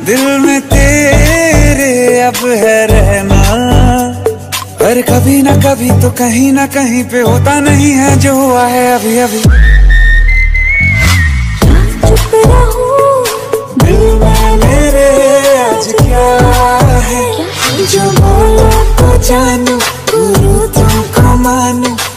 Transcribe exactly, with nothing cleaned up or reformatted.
दिल में तेरे अब है रहना, पर कभी ना कभी तो कहीं ना कहीं पे होता नहीं है जो हुआ है अभी अभी। चुप रहूं दिल में मेरे आज क्या है, जो बोलो तो जानू, गुरु तुमको मानू।